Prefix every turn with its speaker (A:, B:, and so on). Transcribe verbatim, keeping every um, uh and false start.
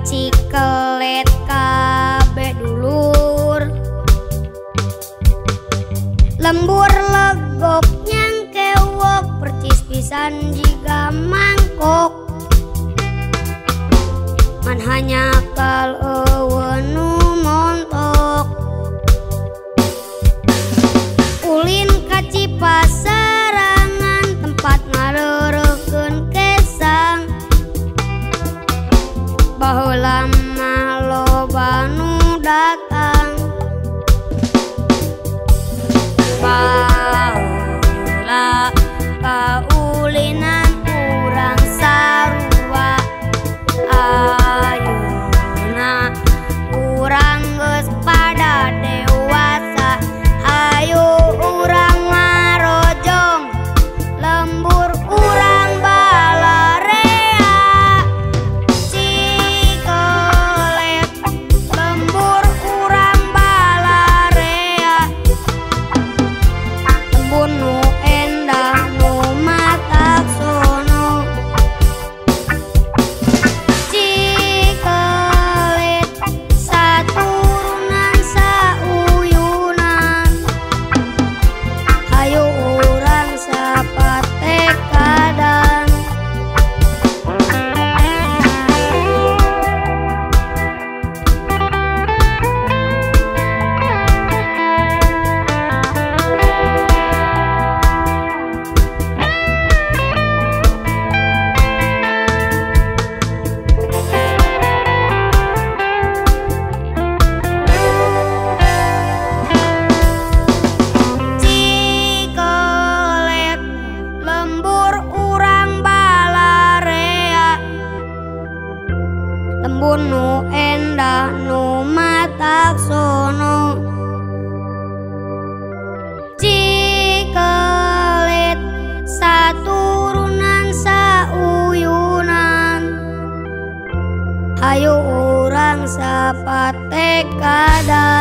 A: cikelet kabeh dulur, lembur legok nyang kewok percis pisan jiga mangkok, man hanya kal eueun montok, ulin ka Cipaserangan tempat ngareureukkeun kesang, baheula mah loba nu datang, baheula kaulinan urang sarua, ayeuna urang geus pada dewasa, hayu urang ngarojong lembur urang balarea, cikelet lembur urang balarea, lembur nu endah nu matak sono, cikelet saturunan sauyunan, hayu urang sapatekadan. Cikelet lembur urang balarea, lembur nu endah nu matak sono, cikelet saturunan sauyunan, hayu urang sapatekadan.